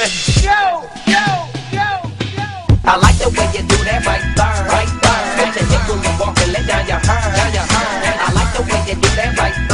baby. Yo, yo, yo, yo. I like the way you do that right there, right there. Got your hip when you walk and let down your hair, down your hair. I like the way you do that right there.